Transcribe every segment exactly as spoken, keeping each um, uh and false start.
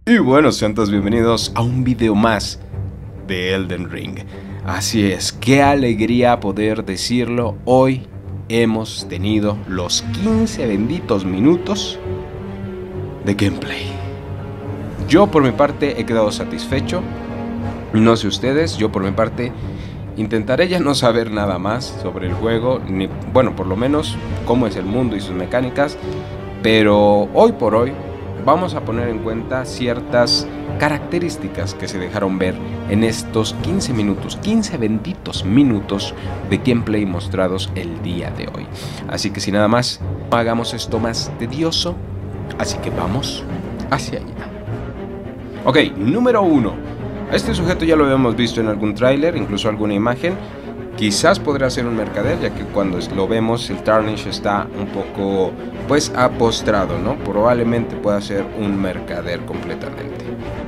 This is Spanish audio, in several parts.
Y bueno, sean todos bienvenidos a un video más de Elden Ring. Así es, qué alegría poder decirlo. Hoy hemos tenido los quince benditos minutos de gameplay. Yo por mi parte he quedado satisfecho. No sé ustedes, yo por mi parte intentaré ya no saber nada más sobre el juego, ni, bueno, por lo menos cómo es el mundo y sus mecánicas. Pero hoy por hoy vamos a poner en cuenta ciertas características que se dejaron ver en estos quince minutos, quince benditos minutos de gameplay mostrados el día de hoy. Así que sin nada más, no hagamos esto más tedioso, así que vamos hacia allá. Ok, número uno. A este sujeto ya lo habíamos visto en algún tráiler, incluso alguna imagen. Quizás podrá ser un mercader, ya que cuando lo vemos el Tarnish está un poco pues apostrado, ¿no? Probablemente pueda ser un mercader completamente.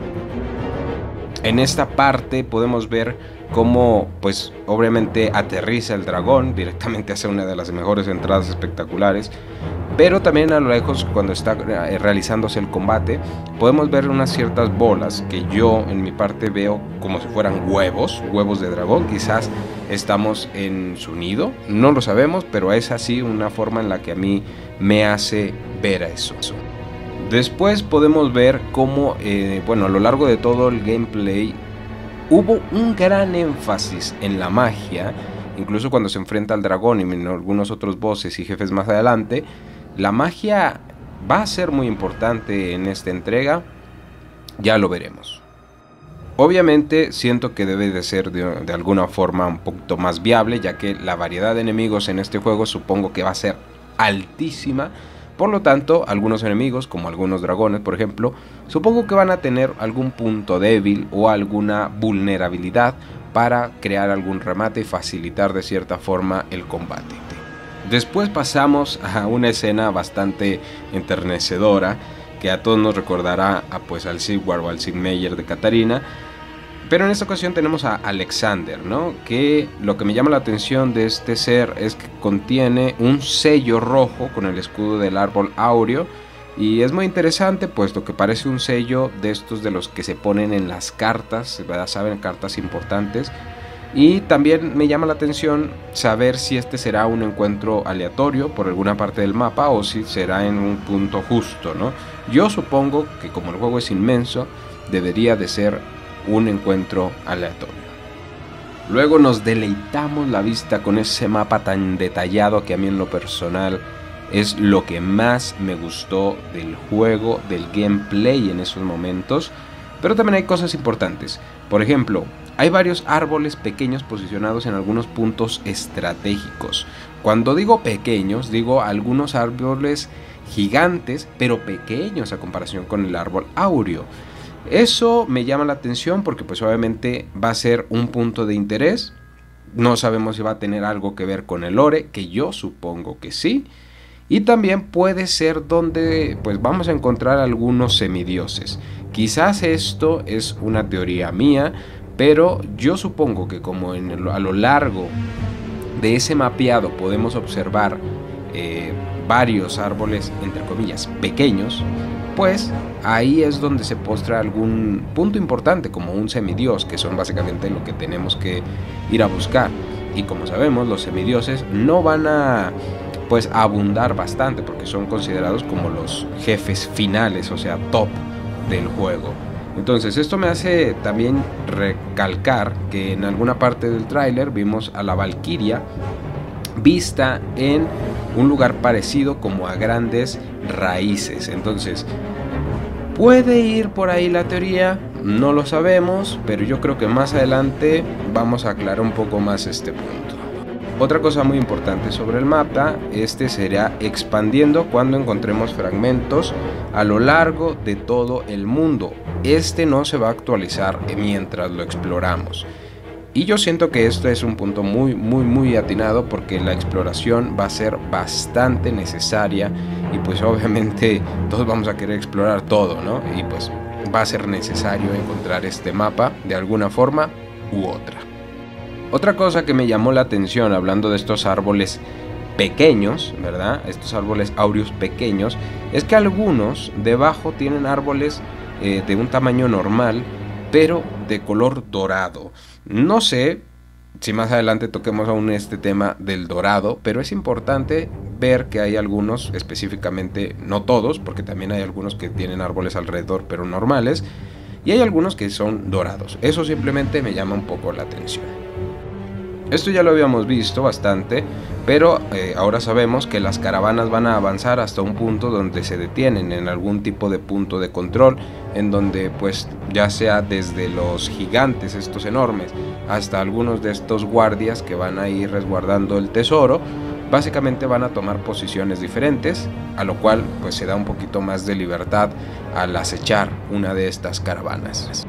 En esta parte podemos ver cómo pues obviamente aterriza el dragón directamente hacia una de las mejores entradas espectaculares. Pero también a lo lejos, cuando está realizándose el combate, podemos ver unas ciertas bolas que yo en mi parte veo como si fueran huevos, huevos de dragón. Quizás estamos en su nido, no lo sabemos, pero es así una forma en la que a mí me hace ver a eso. Después podemos ver cómo, eh, bueno, a lo largo de todo el gameplay hubo un gran énfasis en la magia, incluso cuando se enfrenta al dragón y en algunos otros bosses y jefes más adelante. La magia va a ser muy importante en esta entrega, ya lo veremos. Obviamente siento que debe de ser de, de alguna forma un poquito más viable, ya que la variedad de enemigos en este juego supongo que va a ser altísima. Por lo tanto, algunos enemigos, como algunos dragones por ejemplo, supongo que van a tener algún punto débil o alguna vulnerabilidad para crear algún remate y facilitar de cierta forma el combate. Después pasamos a una escena bastante enternecedora que a todos nos recordará a, pues, al Sigward o al Sigmeyer de Catarina. Pero en esta ocasión tenemos a Alexander, ¿no? Que lo que me llama la atención de este ser es que contiene un sello rojo con el escudo del árbol áureo. Y es muy interesante puesto que parece un sello de estos de los que se ponen en las cartas, ¿verdad? Saben, cartas importantes. Y también me llama la atención saber si este será un encuentro aleatorio por alguna parte del mapa o si será en un punto justo, ¿no? Yo supongo que como el juego es inmenso, debería de ser un encuentro aleatorio. Luego nos deleitamos la vista con ese mapa tan detallado que a mí en lo personal es lo que más me gustó del juego, del gameplay en esos momentos. Pero también hay cosas importantes. Por ejemplo, hay varios árboles pequeños posicionados en algunos puntos estratégicos. Cuando digo pequeños, digo algunos árboles gigantes, pero pequeños a comparación con el árbol áureo. Eso me llama la atención porque pues obviamente va a ser un punto de interés. No sabemos si va a tener algo que ver con el lore, que yo supongo que sí. Y también puede ser donde pues vamos a encontrar algunos semidioses. Quizás esto es una teoría mía, pero yo supongo que como en el, a lo largo de ese mapeado podemos observar eh, varios árboles, entre comillas, pequeños, pues ahí es donde se postra algún punto importante como un semidios, que son básicamente lo que tenemos que ir a buscar. Y como sabemos, los semidioses no van a pues a abundar bastante porque son considerados como los jefes finales, o sea, top del juego. Entonces esto me hace también recalcar que en alguna parte del tráiler vimos a la Valquiria vista en un lugar parecido como a grandes raíces. Entonces puede ir por ahí la teoría, no lo sabemos, pero yo creo que más adelante vamos a aclarar un poco más este punto. Otra cosa muy importante sobre el mapa, este será expandiendo cuando encontremos fragmentos a lo largo de todo el mundo. Este no se va a actualizar mientras lo exploramos. Y yo siento que esto es un punto muy, muy, muy atinado porque la exploración va a ser bastante necesaria y pues obviamente todos vamos a querer explorar todo, ¿no? Y pues va a ser necesario encontrar este mapa de alguna forma u otra. Otra cosa que me llamó la atención hablando de estos árboles pequeños, ¿verdad? Estos árboles áureos pequeños, es que algunos debajo tienen árboles eh, de un tamaño normal, pero de color dorado. No sé si más adelante toquemos aún este tema del dorado, pero es importante ver que hay algunos, específicamente, no todos, porque también hay algunos que tienen árboles alrededor, pero normales, y hay algunos que son dorados. Eso simplemente me llama un poco la atención. Esto ya lo habíamos visto bastante, pero eh, ahora sabemos que las caravanas van a avanzar hasta un punto donde se detienen en algún tipo de punto de control, en donde pues ya sea desde los gigantes estos enormes hasta algunos de estos guardias que van a ir resguardando el tesoro, básicamente van a tomar posiciones diferentes, a lo cual pues se da un poquito más de libertad al acechar una de estas caravanas.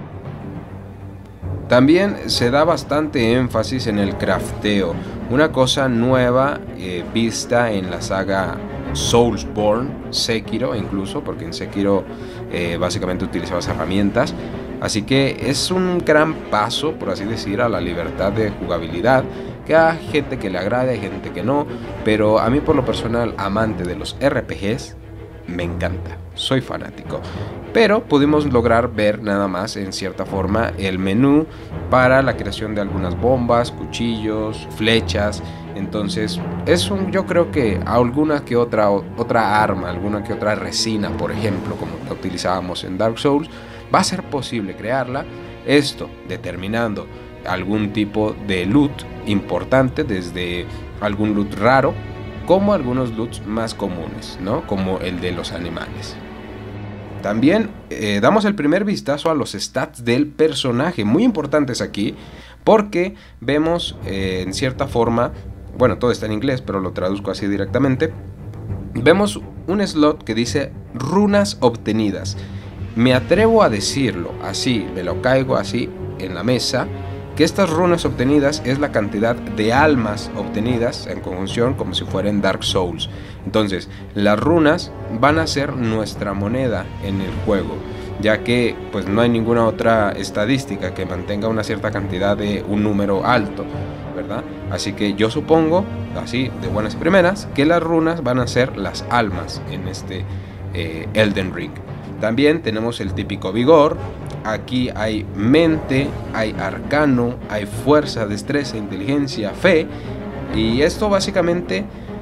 También se da bastante énfasis en el crafteo, una cosa nueva eh, vista en la saga Soulsborne, Sekiro incluso, porque en Sekiro eh, básicamente utilizabas herramientas, así que es un gran paso, por así decir, a la libertad de jugabilidad, que hay gente que le agrada, hay gente que no, pero a mí por lo personal, amante de los R P Gs, me encanta, soy fanático. Pero pudimos lograr ver nada más en cierta forma el menú para la creación de algunas bombas, cuchillos, flechas. Entonces es un, yo creo que alguna que otra, otra arma, alguna que otra resina, por ejemplo, como la utilizábamos en Dark Souls, va a ser posible crearla. Esto determinando algún tipo de loot importante, desde algún loot raro como algunos loots más comunes, ¿no? Como el de los animales. También eh, damos el primer vistazo a los stats del personaje, muy importantes aquí, porque vemos eh, en cierta forma, bueno, todo está en inglés, pero lo traduzco así directamente, vemos un slot que dice runas obtenidas. Me atrevo a decirlo así, me lo caigo así en la mesa, que estas runas obtenidas es la cantidad de almas obtenidas en conjunción como si fueran Dark Souls. Entonces, las runas van a ser nuestra moneda en el juego, ya que pues no hay ninguna otra estadística que mantenga una cierta cantidad de un número alto, ¿verdad? Así que yo supongo, así de buenas primeras, que las runas van a ser las almas en este eh, Elden Ring. También tenemos el típico vigor. Aquí hay mente, hay arcano, hay fuerza, destreza, inteligencia, fe. Y esto básicamente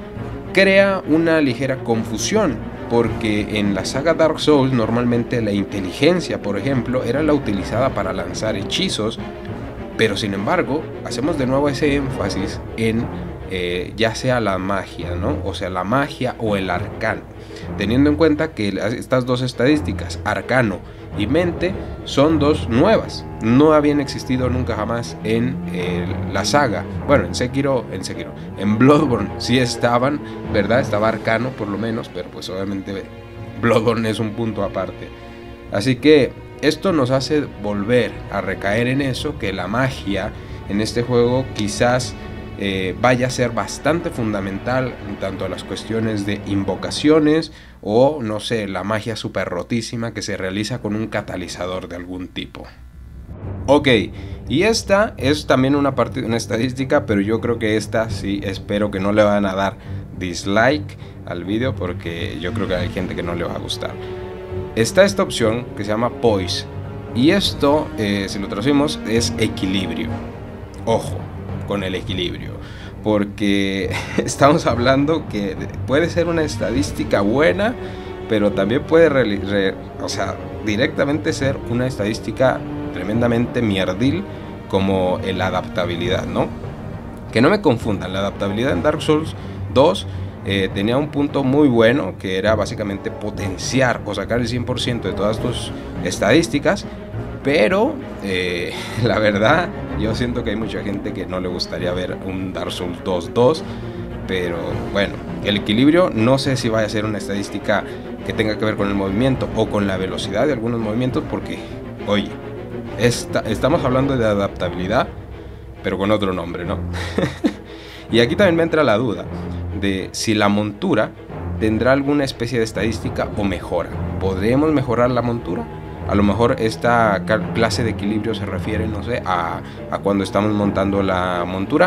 crea una ligera confusión, porque en la saga Dark Souls normalmente la inteligencia, por ejemplo, era la utilizada para lanzar hechizos. Pero sin embargo, hacemos de nuevo ese énfasis en eh, ya sea la magia, ¿no? O sea, la magia o el arcano. Teniendo en cuenta que estas dos estadísticas, arcano y mente, son dos nuevas. No habían existido nunca jamás en eh, la saga. Bueno, en Sekiro, en Sekiro, en Bloodborne sí estaban, ¿verdad? Estaba arcano por lo menos, pero pues obviamente Bloodborne es un punto aparte. Así que esto nos hace volver a recaer en eso, que la magia en este juego quizás eh, vaya a ser bastante fundamental en tanto a las cuestiones de invocaciones o, no sé, la magia super rotísima que se realiza con un catalizador de algún tipo. Ok, y esta es también una parte de una estadística, pero yo creo que esta sí espero que no le van a dar dislike al vídeo, porque yo creo que hay gente que no le va a gustar. Está esta opción que se llama Poise, y esto, eh, si lo traducimos, es equilibrio. Ojo con el equilibrio, porque estamos hablando que puede ser una estadística buena, pero también puede re, re, o sea, directamente ser una estadística tremendamente mierdil, como la adaptabilidad, ¿no? Que no me confundan, la adaptabilidad en Dark Souls dos eh, tenía un punto muy bueno, que era básicamente potenciar o sacar el cien por ciento de todas tus estadísticas, pero eh, la verdad yo siento que hay mucha gente que no le gustaría ver un Dark Souls dos dos, pero bueno, el equilibrio no sé si vaya a ser una estadística que tenga que ver con el movimiento o con la velocidad de algunos movimientos, porque, oye, esta, estamos hablando de adaptabilidad, pero con otro nombre, ¿no? Y aquí también me entra la duda de si la montura tendrá alguna especie de estadística o mejora. ¿Podremos mejorar la montura? A lo mejor esta clase de equilibrio se refiere, no sé, a, a cuando estamos montando la montura.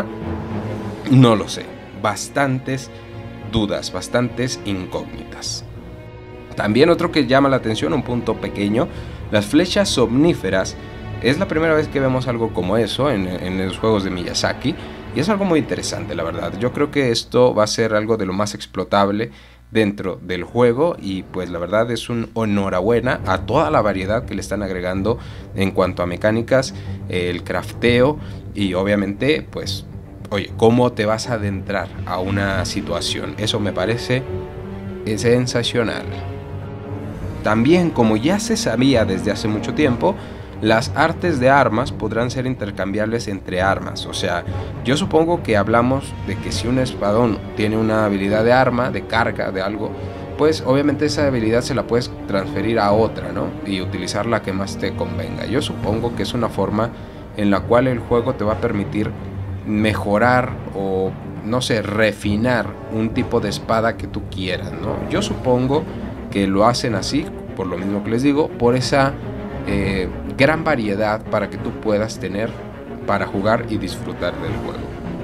No lo sé. Bastantes dudas, bastantes incógnitas. También otro que llama la atención, un punto pequeño, Las flechas somníferas es la primera vez que vemos algo como eso en, en los juegos de Miyazaki, y es algo muy interesante, la verdad. Yo creo que esto va a ser algo de lo más explotable dentro del juego, y pues la verdad es un enhorabuena a toda la variedad que le están agregando en cuanto a mecánicas, el crafteo y obviamente pues oye, cómo te vas a adentrar a una situación. Eso me parece sensacional. También, como ya se sabía desde hace mucho tiempo, las artes de armas podrán ser intercambiables entre armas. O sea, yo supongo que hablamos de que si un espadón tiene una habilidad de arma, de carga, de algo, pues obviamente esa habilidad se la puedes transferir a otra, ¿no? Y utilizar la que más te convenga. Yo supongo que es una forma en la cual el juego te va a permitir mejorar o, no sé, refinar un tipo de espada que tú quieras, ¿no? Yo supongo que lo hacen así, por lo mismo que les digo, por esa eh, gran variedad para que tú puedas tener para jugar y disfrutar del juego.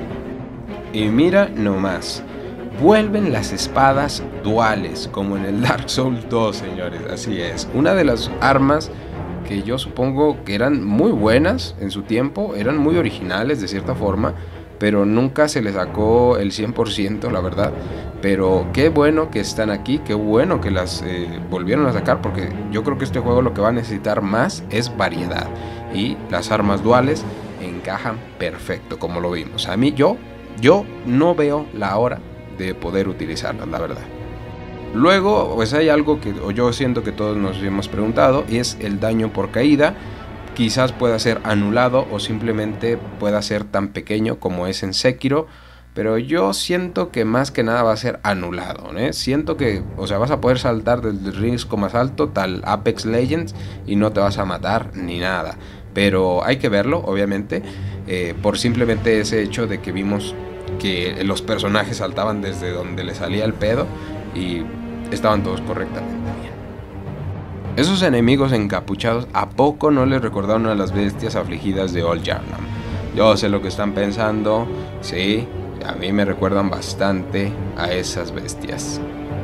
Y mira nomás, vuelven las espadas duales, como en el Dark Souls dos, señores, así es. Una de las armas que yo supongo que eran muy buenas en su tiempo, eran muy originales de cierta forma, pero nunca se les sacó el cien por ciento, la verdad. Pero qué bueno que están aquí, qué bueno que las eh, volvieron a sacar, porque yo creo que este juego lo que va a necesitar más es variedad, y las armas duales encajan perfecto, como lo vimos. A mí, yo, yo no veo la hora de poder utilizarlas, la verdad. Luego, pues hay algo que yo siento que todos nos hemos preguntado, y es el daño por caída. Quizás pueda ser anulado o simplemente pueda ser tan pequeño como es en Sekiro, pero yo siento que más que nada va a ser anulado, ¿eh? Siento que, o sea, vas a poder saltar desde el riesgo más alto, tal Apex Legends, y no te vas a matar ni nada. Pero hay que verlo, obviamente, eh, por simplemente ese hecho de que vimos que los personajes saltaban desde donde le salía el pedo y estaban todos correctamente bien. Esos enemigos encapuchados, ¿a poco no les recordaron a las bestias afligidas de Old Yarnam? Yo sé lo que están pensando, sí, a mí me recuerdan bastante a esas bestias.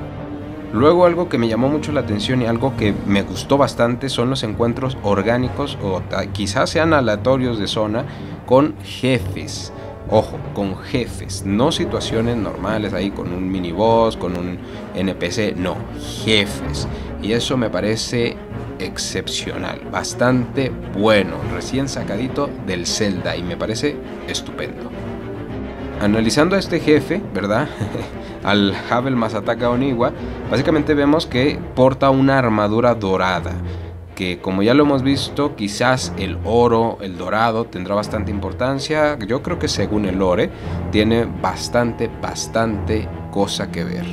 Luego, algo que me llamó mucho la atención y algo que me gustó bastante son los encuentros orgánicos o quizás sean aleatorios de zona con jefes. Ojo, con jefes, no situaciones normales ahí con un miniboss, con un N P C, no, jefes. Y eso me parece excepcional, bastante bueno, recién sacadito del Zelda, y me parece estupendo. Analizando a este jefe, ¿verdad? Al Havel Masataka Oniwa, básicamente vemos que porta una armadura dorada, que como ya lo hemos visto, quizás el oro, el dorado tendrá bastante importancia. Yo creo que según el lore tiene bastante, bastante cosa que ver.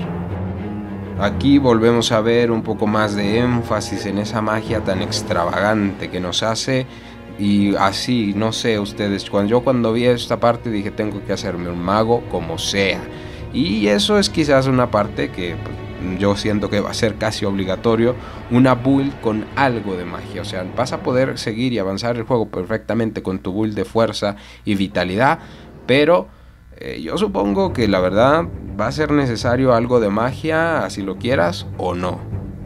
Aquí volvemos a ver un poco más de énfasis en esa magia tan extravagante que nos hace. Y así, no sé ustedes, cuando yo cuando vi esta parte dije tengo que hacerme un mago como sea. Y eso es quizás una parte que pues, yo siento que va a ser casi obligatorio, una build con algo de magia. O sea, vas a poder seguir y avanzar el juego perfectamente con tu build de fuerza y vitalidad, pero eh, yo supongo que la verdad va a ser necesario algo de magia, así lo quieras o no.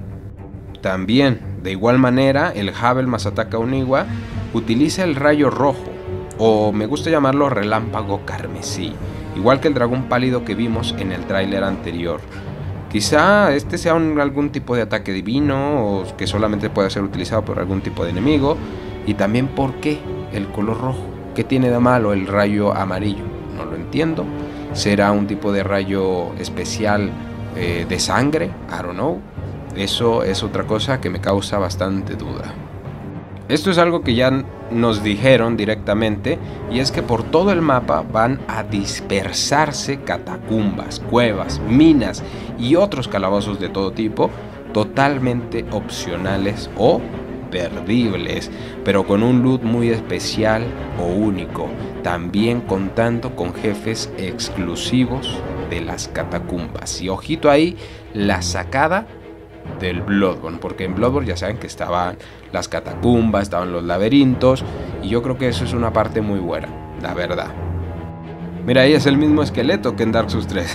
También, de igual manera, el Havel Masataka Oniwa utiliza el rayo rojo, o me gusta llamarlo relámpago carmesí, igual que el dragón pálido que vimos en el tráiler anterior. Quizá este sea un, algún tipo de ataque divino, o que solamente pueda ser utilizado por algún tipo de enemigo. Y también, ¿por qué el color rojo? ¿Qué tiene de malo el rayo amarillo? No lo entiendo. ¿Será un tipo de rayo especial eh, de sangre? I don't know. Eso es otra cosa que me causa bastante duda. Esto es algo que ya nos dijeron directamente, y es que por todo el mapa van a dispersarse catacumbas, cuevas, minas y otros calabozos de todo tipo, totalmente opcionales o perdibles, pero con un loot muy especial o único, también contando con jefes exclusivos de las catacumbas. Y ojito ahí, la sacada del Bloodborne, porque en Bloodborne ya saben que estaban las catacumbas, estaban los laberintos, y yo creo que eso es una parte muy buena, la verdad. Mira, ahí es el mismo esqueleto que en Dark Souls tres.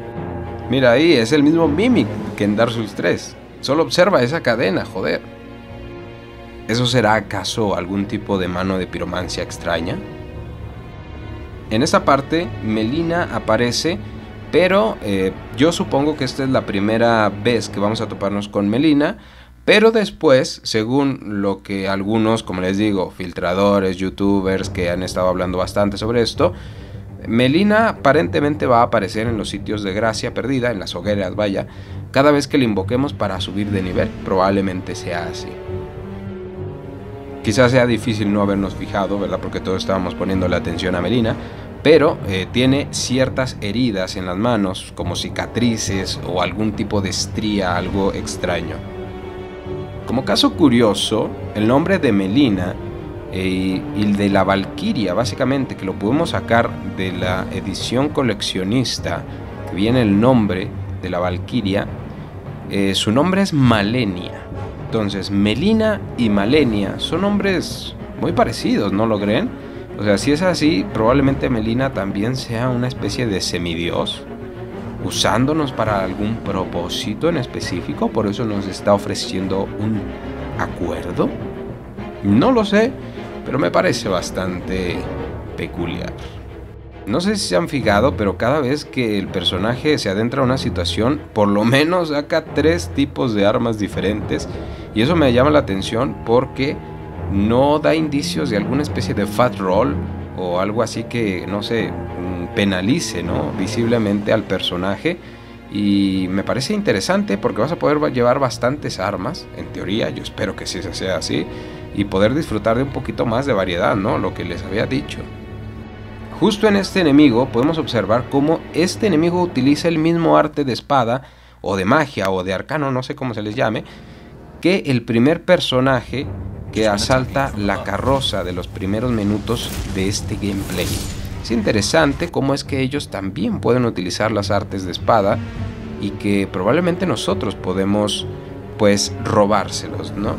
Mira, ahí es el mismo Mimic que en Dark Souls tres. Solo observa esa cadena, joder. ¿Eso será acaso algún tipo de mano de piromancia extraña? En esta parte, Melina aparece, pero eh, yo supongo que esta es la primera vez que vamos a toparnos con Melina, pero después, según lo que algunos, como les digo, filtradores, youtubers que han estado hablando bastante sobre esto, Melina aparentemente va a aparecer en los sitios de gracia perdida, en las hogueras, vaya, cada vez que le invoquemos para subir de nivel. Probablemente sea así. Quizás sea difícil no habernos fijado, ¿verdad? Porque todos estábamos poniendo la atención a Melina, pero eh, tiene ciertas heridas en las manos, como cicatrices o algún tipo de estría, algo extraño. Como caso curioso, el nombre de Melina eh, y el de la Valquiria, básicamente, que lo podemos sacar de la edición coleccionista, que viene el nombre de la Valquiria, eh, su nombre es Malenia. Entonces, Melina y Malenia son nombres muy parecidos, ¿no lo creen? O sea, si es así, probablemente Melina también sea una especie de semidios, usándonos para algún propósito en específico, por eso nos está ofreciendo un acuerdo. No lo sé, pero me parece bastante peculiar. No sé si se han fijado, pero cada vez que el personaje se adentra a una situación, por lo menos saca tres tipos de armas diferentes. Y eso me llama la atención porque no da indicios de alguna especie de fat roll o algo así que, no sé, penalice, ¿no?, visiblemente al personaje. Y me parece interesante porque vas a poder llevar bastantes armas, en teoría, yo espero que sí sea así, y poder disfrutar de un poquito más de variedad, ¿no?, lo que les había dicho. Justo en este enemigo podemos observar cómo este enemigo utiliza el mismo arte de espada, o de magia, o de arcano, no sé cómo se les llame, que el primer personaje que asalta la carroza de los primeros minutos de este gameplay. Es interesante cómo es que ellos también pueden utilizar las artes de espada y que probablemente nosotros podemos, pues, robárselos, ¿no?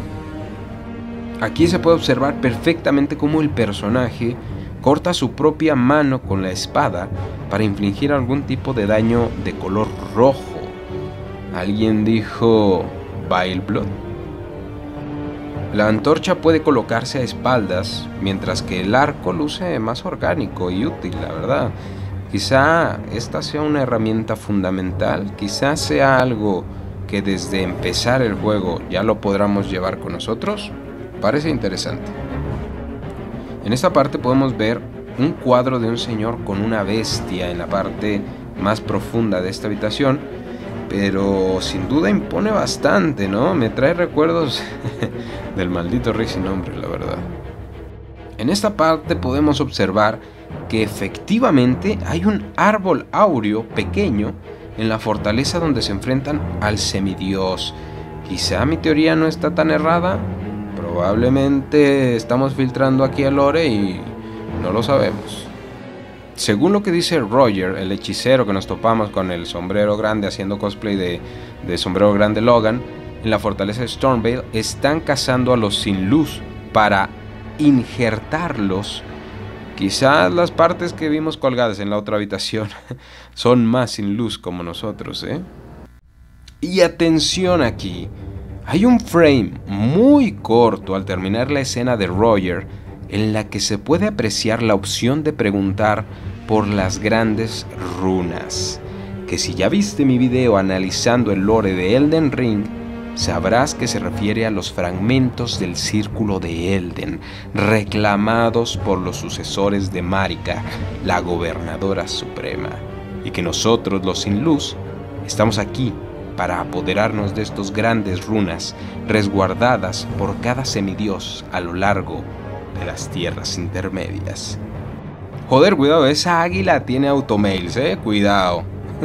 Aquí se puede observar perfectamente cómo el personaje corta su propia mano con la espada para infligir algún tipo de daño de color rojo. ¿Alguien dijo Vile Blood? La antorcha puede colocarse a espaldas, mientras que el arco luce más orgánico y útil, la verdad. Quizá esta sea una herramienta fundamental, quizá sea algo que desde empezar el juego ya lo podamos llevar con nosotros. Parece interesante. En esta parte podemos ver un cuadro de un señor con una bestia en la parte más profunda de esta habitación, pero sin duda impone bastante, ¿no? Me trae recuerdos del maldito rey sin nombre, la verdad. En esta parte podemos observar que efectivamente hay un árbol áureo pequeño en la fortaleza donde se enfrentan al semidios. Quizá mi teoría no está tan errada. Probablemente estamos filtrando aquí el lore y no lo sabemos. Según lo que dice Roger, el hechicero que nos topamos con el sombrero grande haciendo cosplay de, de sombrero grande Logan, en la fortaleza de Stormveil están cazando a los sin luz para injertarlos. Quizás las partes que vimos colgadas en la otra habitación son más sin luz como nosotros, ¿eh? Y atención aquí. Hay un frame muy corto al terminar la escena de Roger en la que se puede apreciar la opción de preguntar por las grandes runas, que si ya viste mi video analizando el lore de Elden Ring, sabrás que se refiere a los fragmentos del Círculo de Elden, reclamados por los sucesores de Marika, la gobernadora suprema, y que nosotros los sin luz estamos aquí para apoderarnos de estos grandes runas resguardadas por cada semidios a lo largo de las tierras intermedias. Joder, cuidado, esa águila tiene automails, eh, cuidado.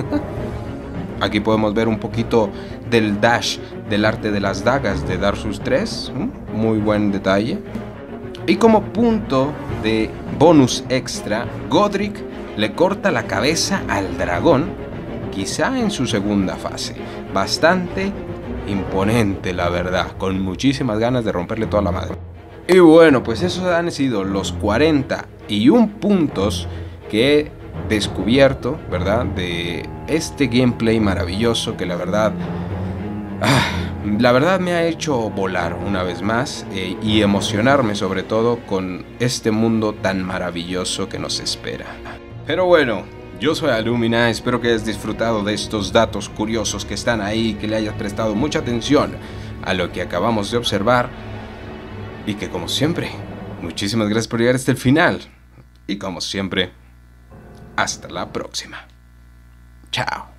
Aquí podemos ver un poquito del dash del arte de las dagas de Dark Souls tres, muy buen detalle. Y como punto de bonus extra, Godric le corta la cabeza al dragón, quizá en su segunda fase. Bastante imponente, la verdad, con muchísimas ganas de romperle toda la madre. Y bueno, pues esos han sido los cuarenta y uno puntos que he descubierto, ¿verdad?, de este gameplay maravilloso que la verdad ah, La verdad me ha hecho volar una vez más eh, y emocionarme sobre todo con este mundo tan maravilloso que nos espera. Pero bueno, yo soy Alumina, espero que hayas disfrutado de estos datos curiosos que están ahí, que le hayas prestado mucha atención a lo que acabamos de observar y que como siempre, muchísimas gracias por llegar hasta el final y como siempre, hasta la próxima. Chao.